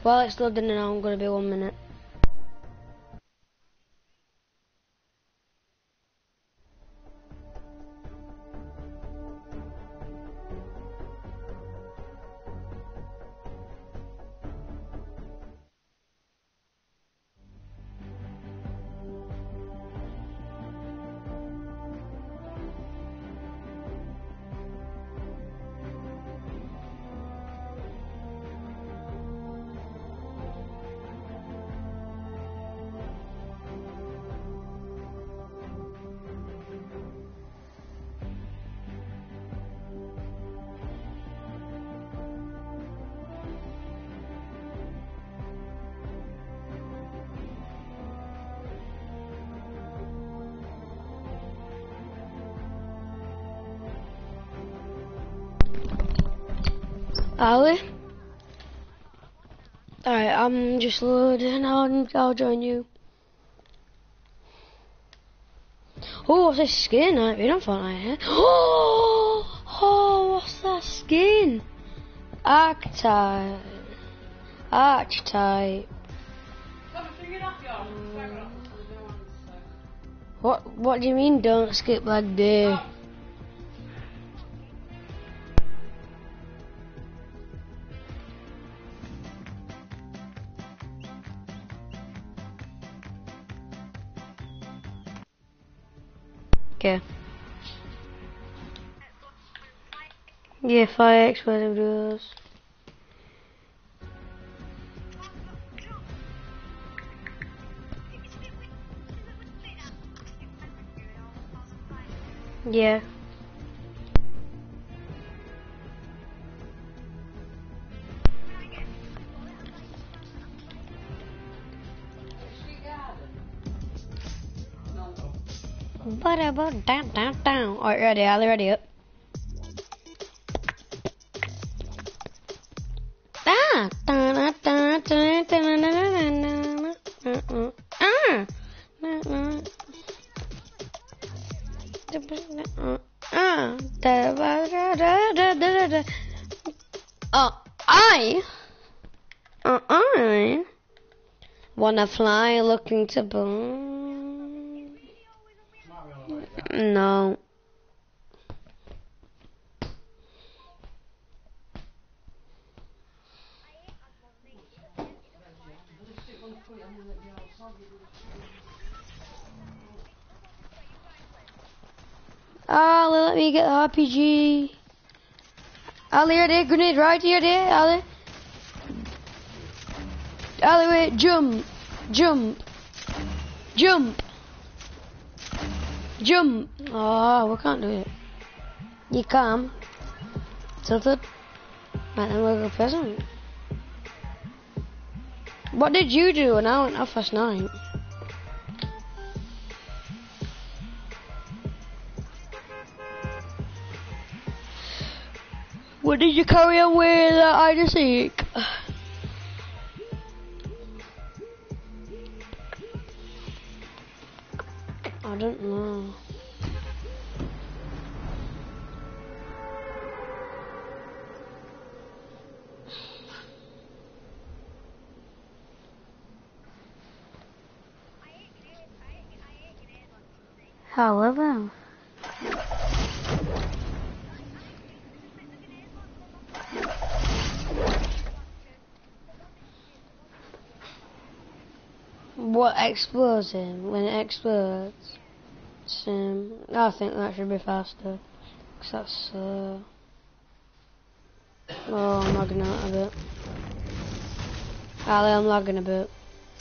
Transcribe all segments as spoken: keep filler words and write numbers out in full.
While it's loading now, I'm gonna be one minute. Ali? Alright, I'm just loading. I'll, I'll join you. Oh, what's this skin? I've been on Fortnite. Oh, oh, what's that skin? Archetype. Archetype. What, what do you mean don't skip leg day? Okay. Yeah, fire explosive doors. Yeah. Whatever, down, down, down. Alright, ready, Ali, ready up. Ah! Ah! Oh, I, uh, I wanna fly looking to boom. No. Ali, let me get the R P G. Ali, ready? Grenade right here, there, Ali. Ali, wait, jump, jump, jump, jump. Oh, we can't do it. You can. Tilted. Right, then we'll go present. What did you do when I went off last night? What did you carry on with uh, hide and seek? I don't know. However. What explodes him when it explodes? Um, I think that should be faster. Cause that's uh oh, I'm lagging out a bit. Ali, I'm lagging a bit.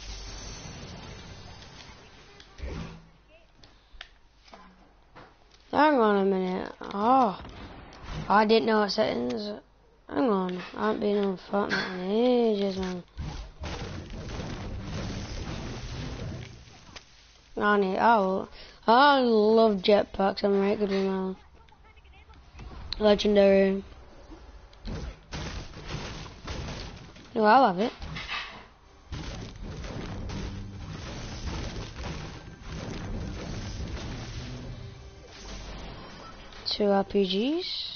Hang on a minute. Oh, I didn't know what settings. Hang on, I haven't been on Fortnite in ages, man. I need. Oh, I love jetpacks. I'm right good with them. Legendary. No, I love it. Two R P Gs.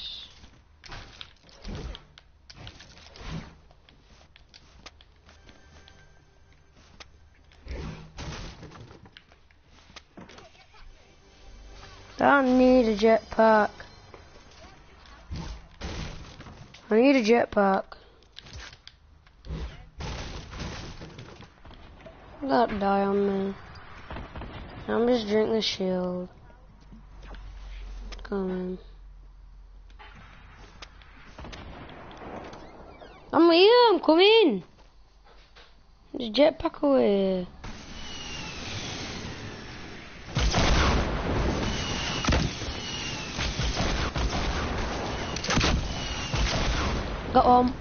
I need a jetpack. I need a jetpack. Don't die on me. I'm just drinking the shield. Come in. I'm here, I'm coming. The jetpack away. Got one.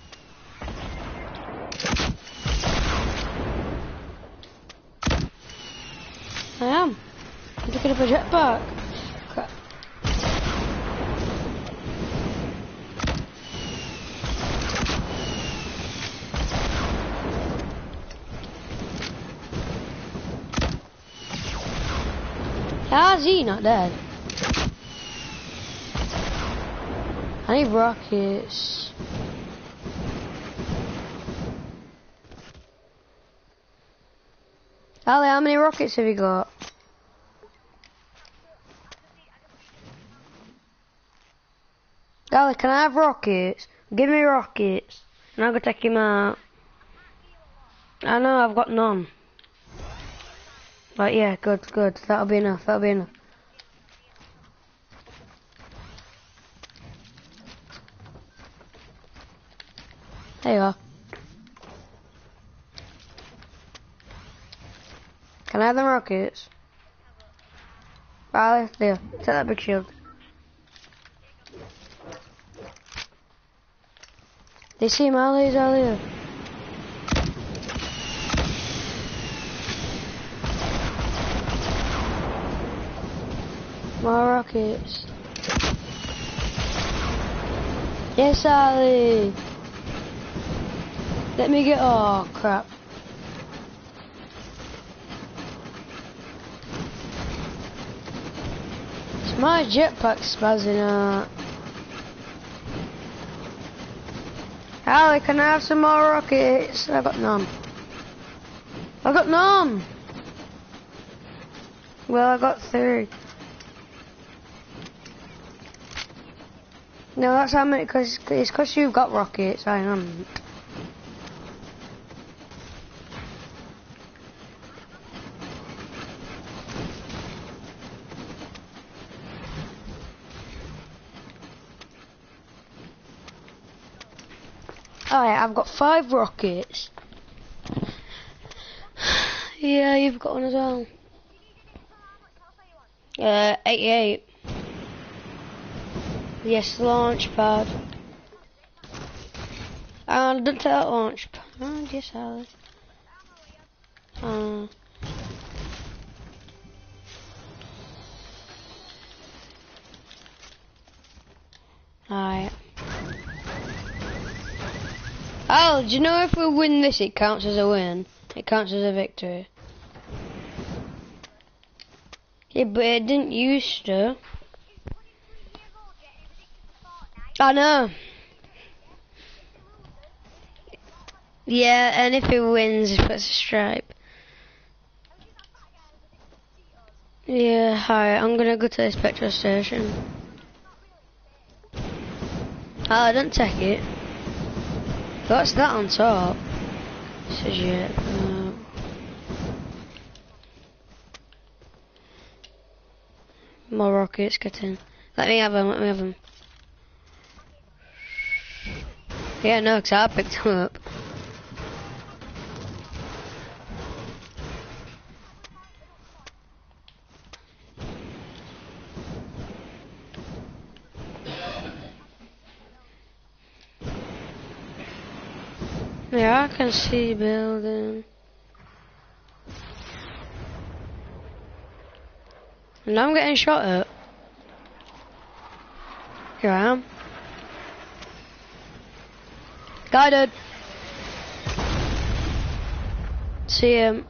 I am. I'm picking up a jetpack. Crap. How's he not dead? I need rockets. Ali, how many rockets have you got? Ali, can I have rockets? Give me rockets, and I'll go take him out. I know, I've got none. Right, yeah, good, good. That'll be enough, that'll be enough. There you are. Can I have them rockets? Riley, there, take that big shield. They see Marley's earlier. More rockets. Yes, Ali. Let me get. Oh crap. It's my jetpack spazzing out. Ali, can I have some more rockets? I got none. I got none. Well, I got three. No, that's how many. Cause it's cause you've got rockets. I haven't. Alright, I've got five rockets. Yeah, you've got one as well. Uh, eighty-eight. Yes, launch pad. And don't take that launch pad. Yes, Alice. Uh, Alright. Oh, do you know if we win this, it counts as a win? It counts as a victory. Yeah, but it didn't used to. I know. Yeah, and if it wins, it puts a stripe. Yeah, hi, I'm gonna go to this petrol station. Oh, I don't take it. What's that on top? This is it. Uh, more rockets, get in. Let me have them, let me have them. Yeah, no, because I picked them up. Yeah, I can see building. And I'm getting shot at. Here I am. Guided. See him.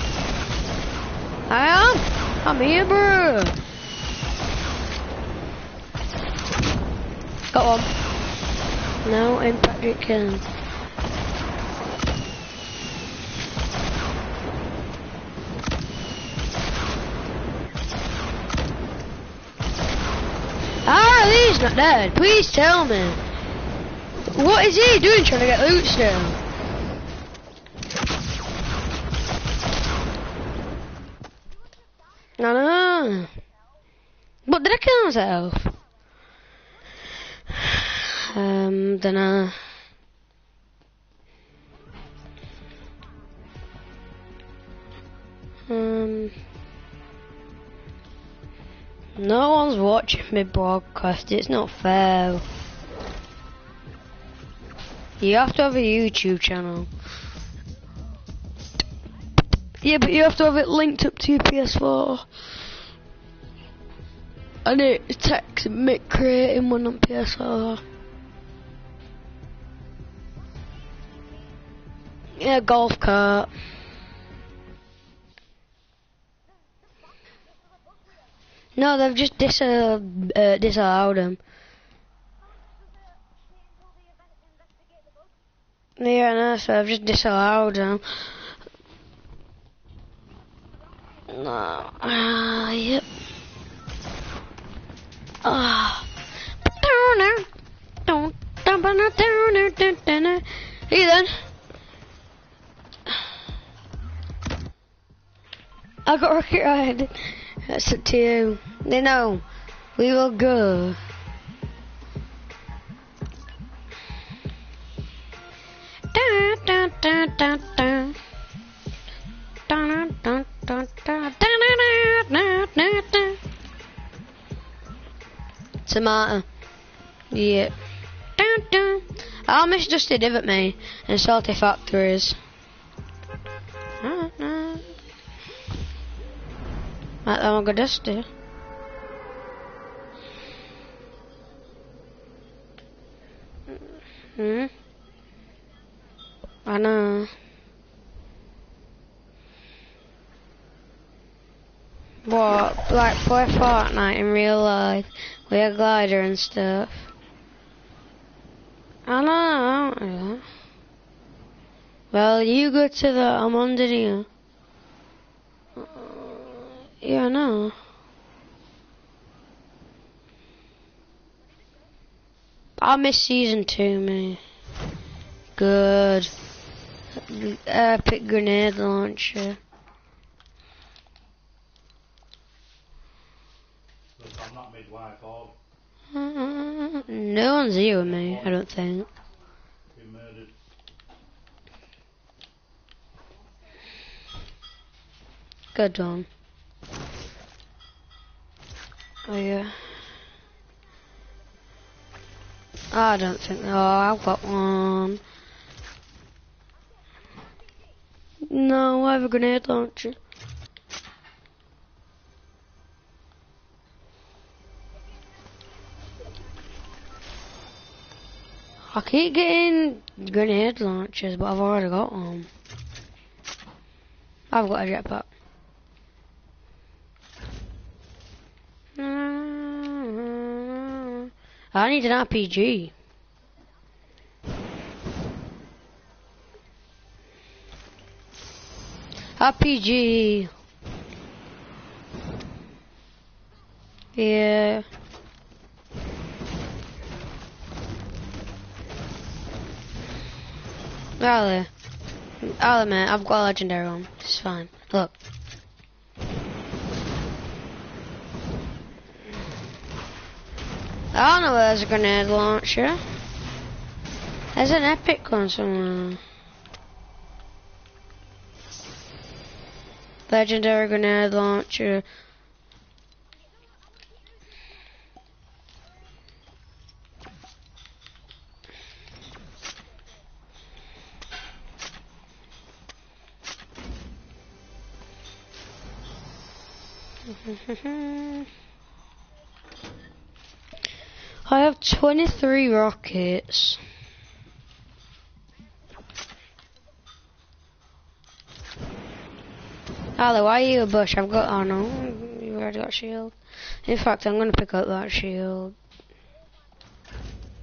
I am. I'm here, bro. Got one. No, in Patrick killing. Ah, he's not dead. Please tell me. What is he doing trying to get loot still? No, no. But did I kill myself? Um, dunno. Um, no one's watching me broadcast. It's not fair. You have to have a YouTube channel. Yeah, but you have to have it linked up to your P S four. I need to text Mick creating one on P S four. Yeah, golf cart. No, they've just dis uh, uh, disallowed him. Yeah, no, so I've just disallowed him. No, ah, uh, yep. Ah. Hey then. I got rocket ride. That's it to you. They know. We will go. Dun, dun, dun, dun, dun. Dun, dun, dun, dun, dun, dun, dun. Tomato. Yeah. Dun, dun. I almost just did at me in Salty Factories. Like that one got dusty. Hmm. I know. What? Like play Fortnite in real life with a glider and stuff. I know. I don't know. Well, you go to the. I'm under you. Uh, yeah, I know. I miss season two, man. Good. Epic grenade launcher. I'm not midwife or Uh, no one's here with me, I don't think. been murdered. Good one. Oh yeah. I don't think. Oh, I've got one. No, I have a grenade launcher. I keep getting grenade launchers, but I've already got one. I've got a jetpack. I need an R P G. R P G. Yeah. Really? I'll admit, I've got a legendary one. It's fine. Look. I don't know where there's a grenade launcher. There's an epic one somewhere. Legendary grenade launcher. I have twenty-three rockets. Ali, why are you a bush? I've got, oh no, you already got a shield. In fact, I'm gonna pick up that shield.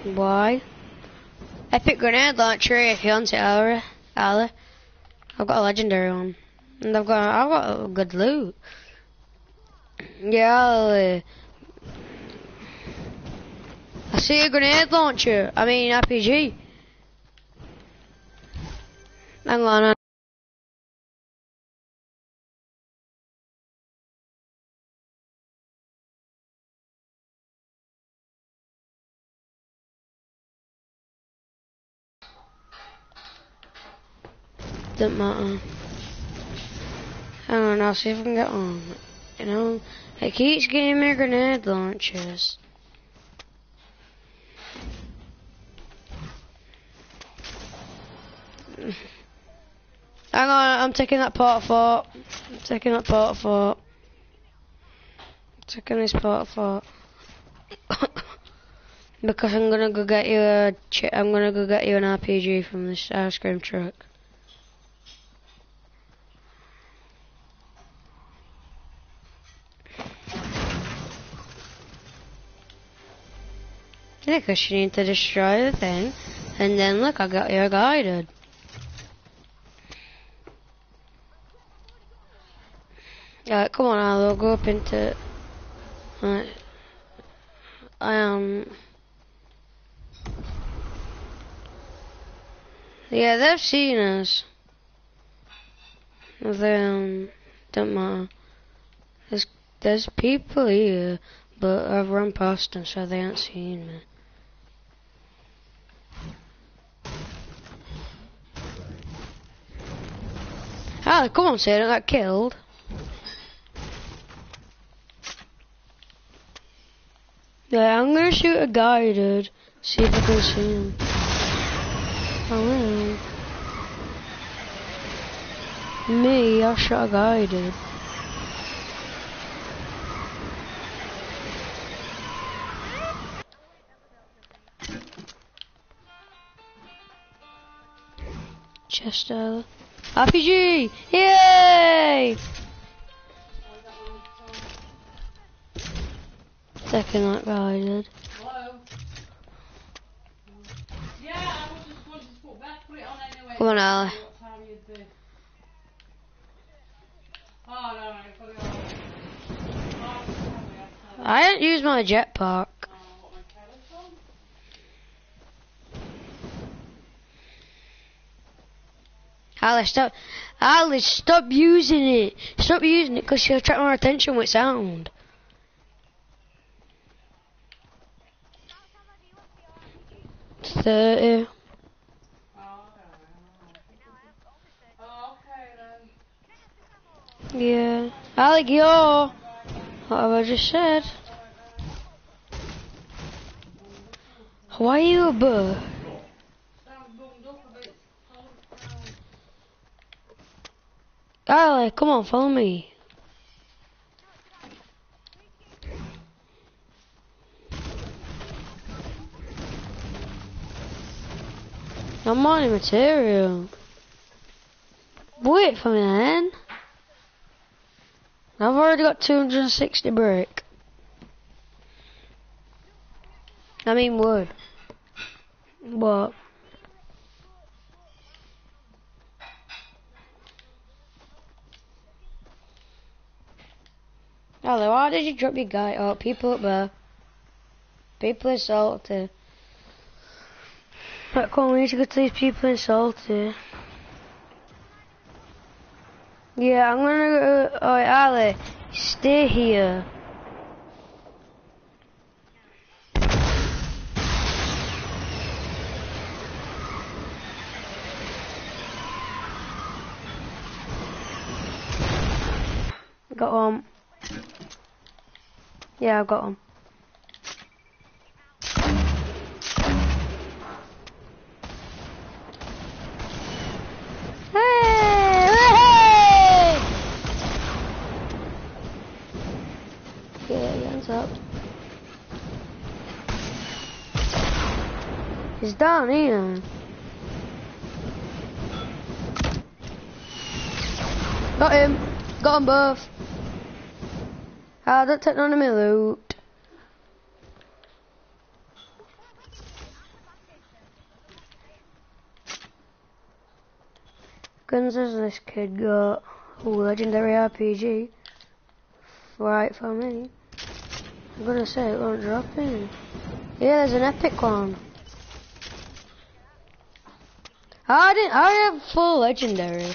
Why? Epic grenade launcher if you want it, Ali. Ali. I've got a legendary one. And I've got I've got a good loot. Yeah, Ali. I see a grenade launcher. I mean R P G. Hang on. Doesn't matter. Hang on, I'll see if I can get one. You know, it keeps giving me grenade launchers. Hang on, I'm taking that porta fort. I'm taking that porta fort. I'm taking this porta fort. Because I'm gonna go get you a. Ch I'm gonna go get you an R P G from this ice cream truck. Yeah, because you need to destroy the thing, and then look, I got you guided. Alright, come on, I'll go up into. Right. I am. Yeah, they've seen us. They um, don't matter. There's there's people here, but I've run past them, so they ain't seen me. Ah, come on, say I don't get killed. Yeah, I'm gonna shoot a guided, see if I can see him. Oh no. Me, I shot a guided. Chester. R P G! Yay! Second that guided. Hello? Yeah, I was just going to put back, put it on anyway. Come on, Ali. What time you'd be. Oh, no, no, you've got it on. Oh, tell me, I don't use my jetpack. oh, what my carrots on? Ali, stop. Ali, stop using it. Stop using it because you'll attract more attention with sound. thirty. Oh, oh, okay then. Yeah. Alec, yo. What have I just said? Why are you a bird? Sounds bummed up a bit. Alec, come on, follow me. I'm mining material. Wait for me then. I've already got two hundred sixty brick. I mean wood. What? Hello, why did you drop your guy? Oh, people up there. People in salty. Right, come on, we need to go to these people in salty. Yeah, I'm gonna go. Oh, Ali, stay here. Got one. Yeah, I've got one. Hey! Hey! Yeah, your hands up. He's down here. Got him. Got them both. Ah, don't take none of my loot. guns has this kid got? Ooh, legendary R P G. Right for me. I'm gonna say it won't drop in. Yeah, there's an epic one. I didn't. I have full legendary.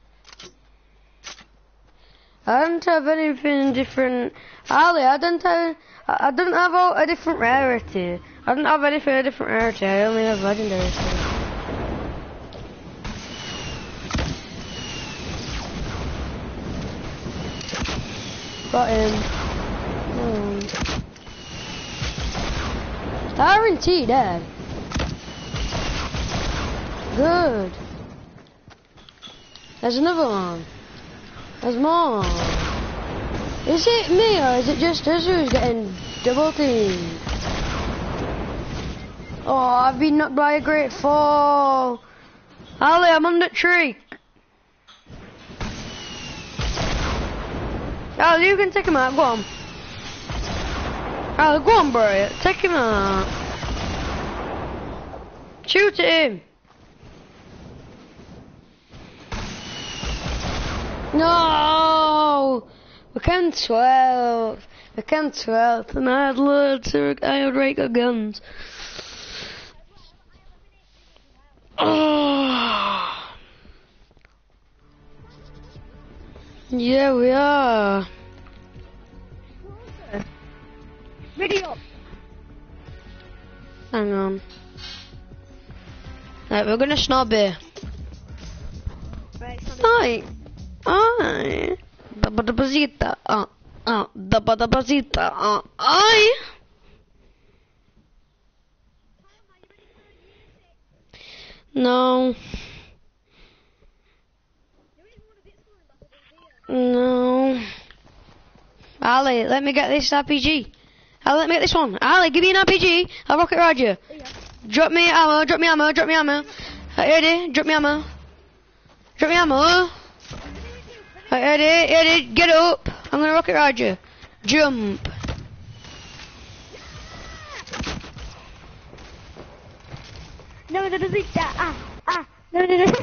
I don't have anything different. Ali, I don't have. I I don't have a, a different rarity. I don't have anything a different rarity. I only have legendary stuff. Got him. Oh. R N T dead. Good. There's another one. There's more. Is it me or is it just us who's getting double teamed? Oh, I've been knocked by a great fall. Ali, I'm on the tree. Ali, you can take him out. Go on. Ali, go on, bro. Take him out. Shoot at him. No! We came twelve. We came twelve, and I had loads of I had regular guns. Oh. Yeah, we are. Video. Hang on. Right, we're gonna snob here. Right. Ay, da ba da bazita, ah, ah, da ba da bazita, ah, ay. No. No. Ali, let me get this R P G. Ali, let me get this one. Ali, give me an R P G. I'll rocket ride you. Drop me ammo, drop me ammo, drop me ammo. Ready? Drop me ammo. Drop me ammo. Right, ready, ready, get up. I'm gonna rocket ride you. Jump. No, no, no, no, ah, ah, no, no, no.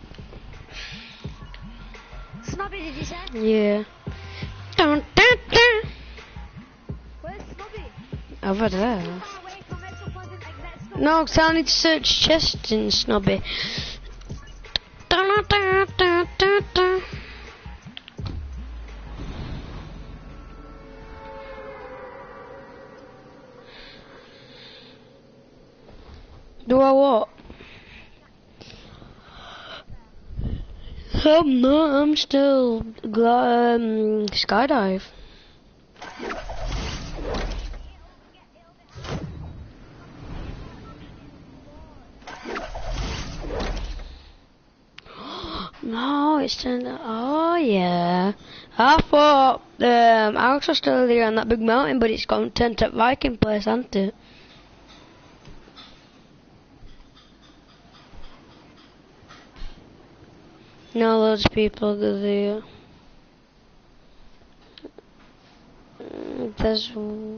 Snobby, did you say? Yeah. Dun, dun, dun. Where's Snobby? Over there. Far away from it, so wasn't like that Snobby. No, 'cause I need to search chests in Snobby. Dun, dun, dun, dun, dun. Do I what? I'm not, I'm still um, skydive. No, it's turned out, oh yeah. I thought um, Alex was still there on that big mountain, but it's gone turned to Viking place, hasn't it? No, loads of people go there. Mm, There's,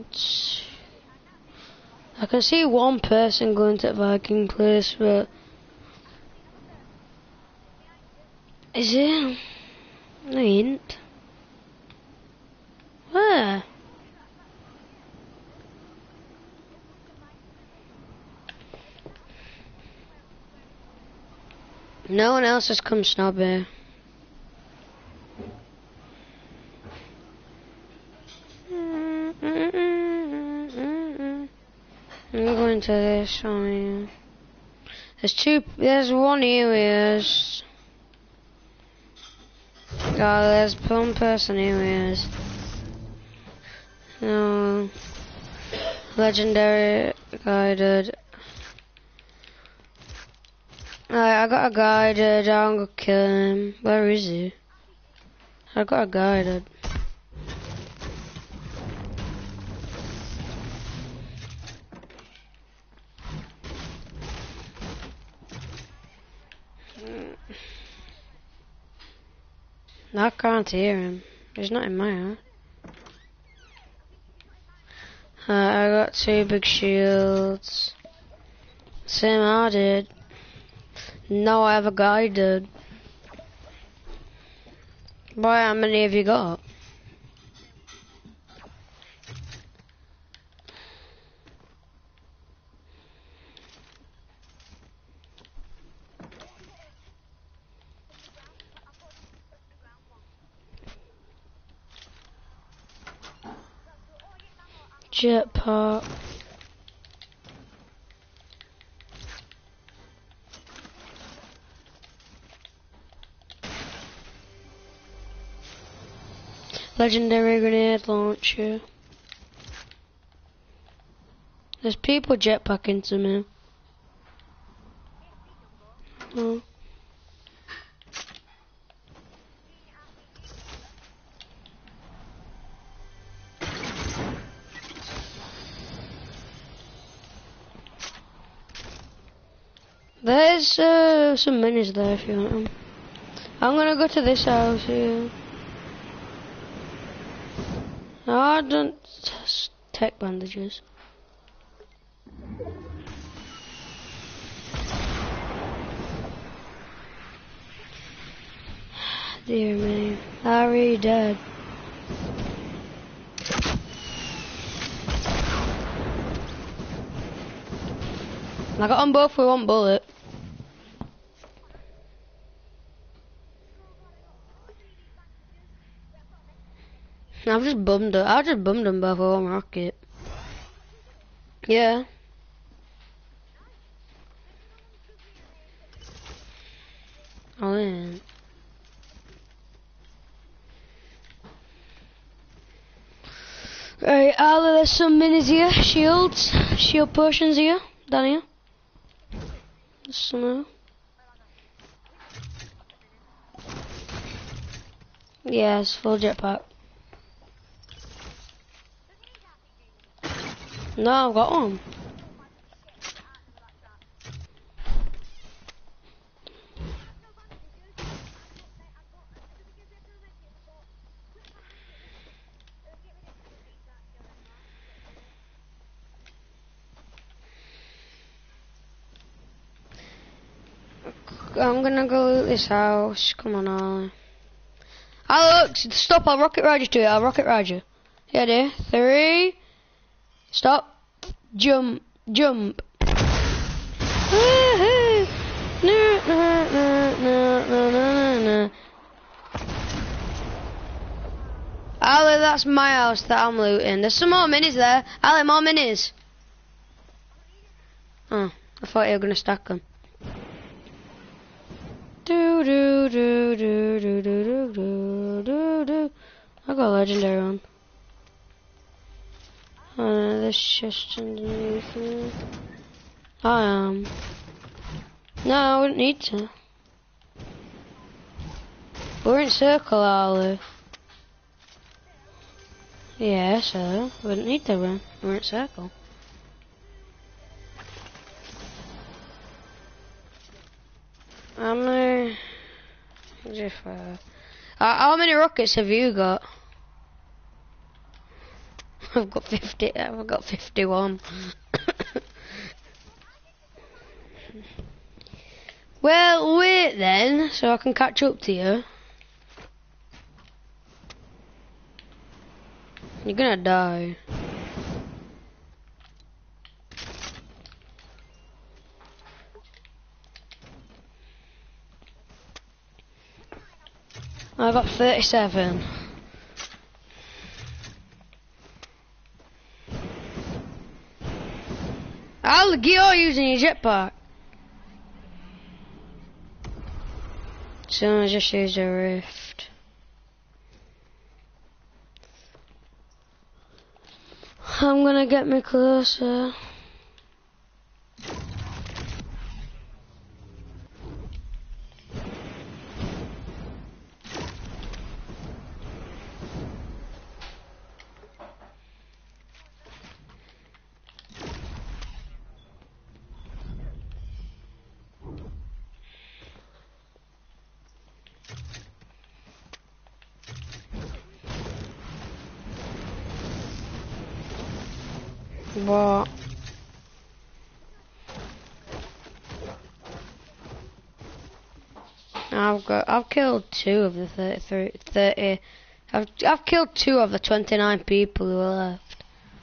I can see one person going to the Viking place, but is it? No, he ain't. Where? No one else has come snobby. I'm going to this one here. There's two, there's one here, yes. Oh, there's one person here, yes. No. Legendary guided. Alright, I got a guided, I'm gonna kill him. Where is he? I got a guided. I can't hear him. He's not in my house. Uh, I got two big shields. Same I did. No, I have a guided. Boy, how many have you got? Jetpack. Legendary grenade launcher. There's people jetpacking to me. Oh. There's uh, some minis there if you want them. I'm gonna go to this house here. No, I don't take bandages. Dear me, Harry dead. I got on both with one bullet. I've just bummed it. I just bummed them both with one rocket. Yeah. Oh yeah. Right, Arla, there's some minis here, shields, shield potions here, down here. There's some more. Yes, full jetpack. No, I've got one. I'm gonna go loot this house. Come on, Ollie. Oh, look, stop. I'll rocket ride you to it. I'll rocket ride you. Yeah, there. Three. Stop. Jump. Jump. No, no, no, no, no, no, no. Ali, that's my house that I'm looting. There's some more minis there. Ali, more minis. Oh, I thought you were gonna stack them. Do do do do do do do do do. I got a legendary on. Oh no, there's chest underneath me. I am. No, I wouldn't need to. We're in circle, Ali. Yeah, so I wouldn't need to run. We're in circle. I'm uh, just, uh, uh, how many rockets have you got? I've got fifty. I've got fifty-one. Well, wait then, so I can catch up to you. You're gonna die. I got thirty-seven. I'll you're using your jetpack. So I just used a rift. I'm gonna get me closer. What? I've got. I've killed two of the thirty-three, thirty. I've I've killed two of the twenty-nine people who are left.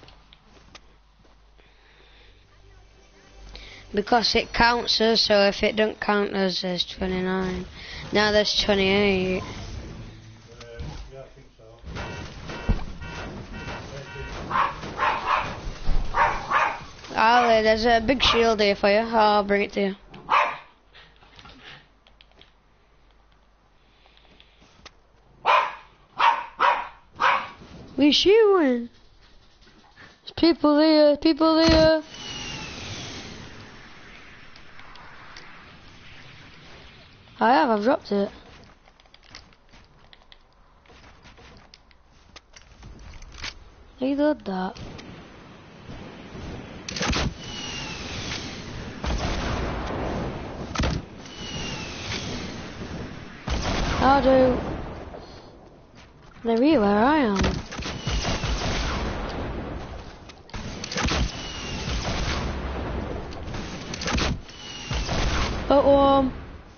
Because it counts us, so if it don't count us, there's twenty-nine. Now there's twenty-eight. Uh, yeah, I think so. Ali, there's a big shield here for you. I'll bring it to you. We're shooting. There's people there, people there. I have, I've dropped it. Reload that. I'll do. They're here where I am. But um,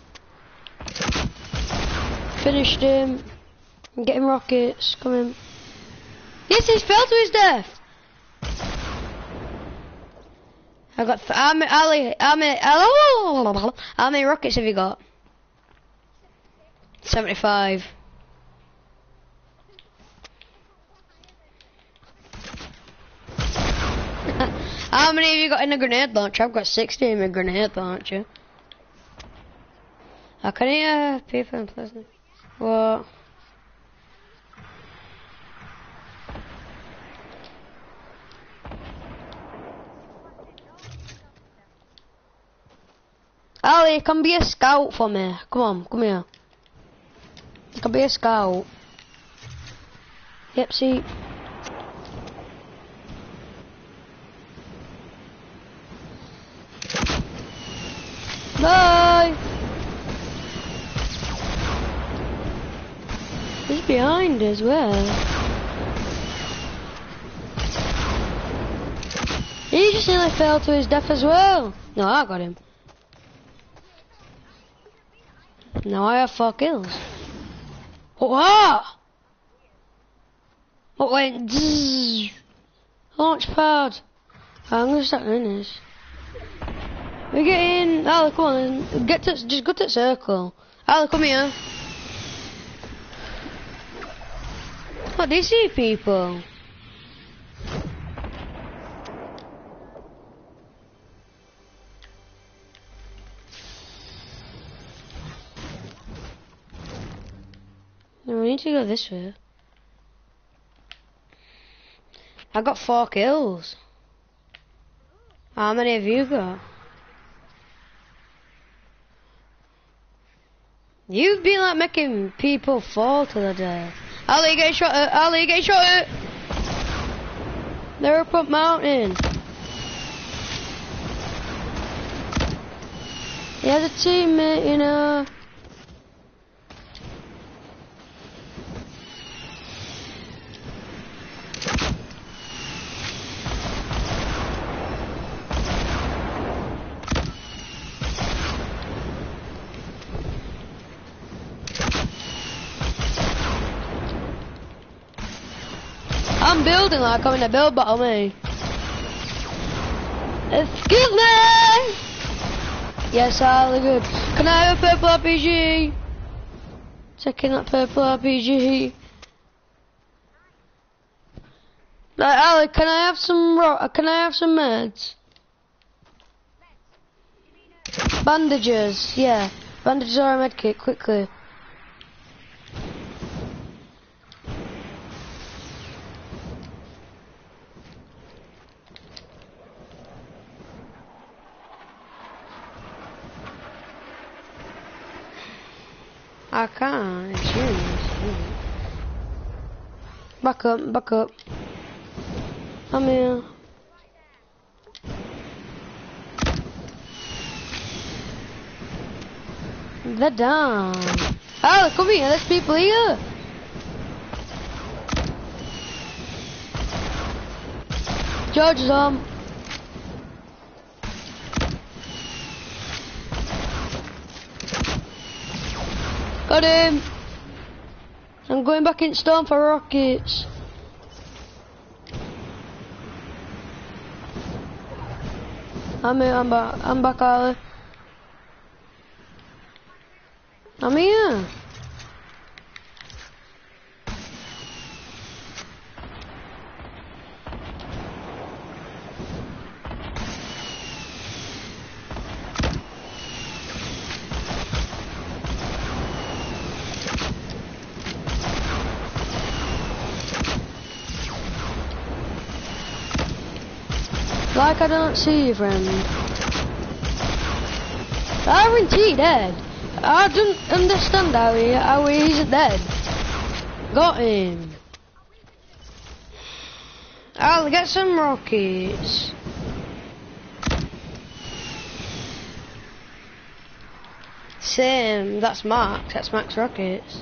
finished him. I'm getting rockets coming. Yes, he's fell to his death. I got. How many? Ali? How many? How many rockets have you got? Seventy-five. How many have you got in a grenade launcher? I've got sixty in my grenade launcher. I can hear people in Pleasant. What? Ali, come be a scout for me. Come on, come here. You can be a scout. Yep, see. Bye! He's behind as well. He just nearly fell to his death as well. No, I got him. Now I have four kills. What? What went zzz? Launch pad. I'm gonna start doing this. We get in. Ali, come on. Get to, just go to the circle. Ali, come here. What do you see, people? No, we need to go this way. I got four kills. How many have you got? You've been like making people fall to the death. Ali, get shot at. Ali, get shot at. They're up up mountain. He has a teammate, you know. I'm building like I'm in a build battle, me. Excuse me! Yes, Ali, good. Can I have a purple R P G? Taking that purple R P G. Like, Ali, can I have some ro- Can I have some meds? Bandages, yeah. Bandages or a medkit, quickly. I can't, it's you, it's you. Back up, back up. I'm here. They're down. Oh, come here, there's people here. George is on. Got him. I'm going back in storm for rockets. I'm here, I'm back, I'm back, Ali. I'm here. Like I don't see you, friend. R T dead. I don't understand how he, how he isn't dead. Got him. I'll get some rockets. Same, that's Max, that's Max Rockets.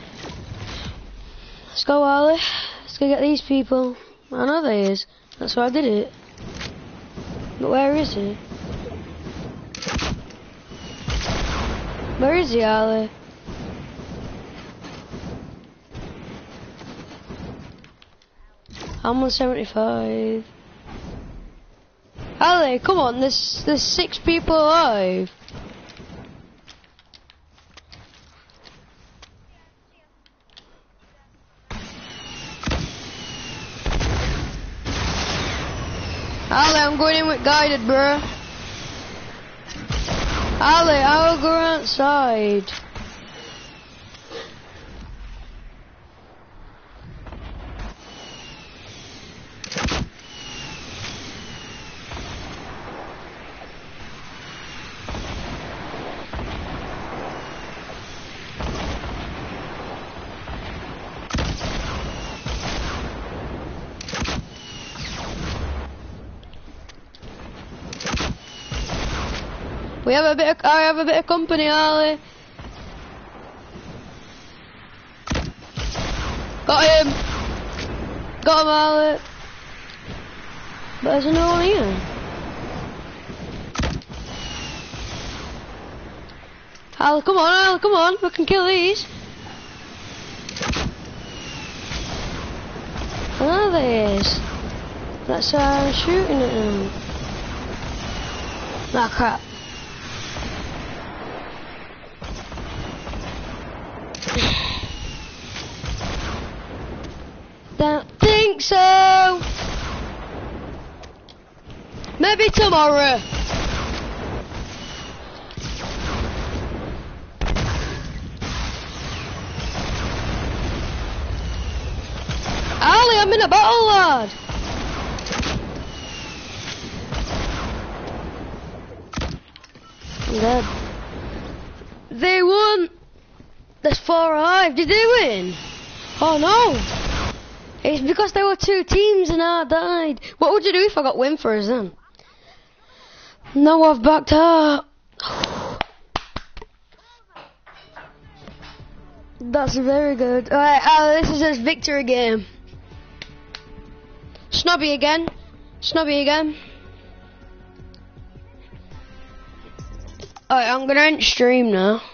Let's go, Ali. Let's go get these people. I know there is. That's why I did it. But where is he? Where is he, Ali? I'm on seventy-five. Ali, come on, there's, there's six people alive. Ali, I'm going in with guided, bro. Ali, I'll go outside. We have a bit of, I have a bit of company, Ali. Got him. Got him, Ali. But there's no one here. Ali, come on, Ali, come on. We can kill these. Oh, there is. That's how I'm shooting at them. Ah, crap. Don't think so. Maybe tomorrow. Ali, I'm in a battle, lad. I'm dead. They won. There's four alive. Did they win? Oh no. It's because there were two teams and I died. What would you do if I got win for us then? No, I've backed up. That's very good. Alright, uh, this is a victory game. Snobby again. Snobby again. Alright, I'm gonna end stream now.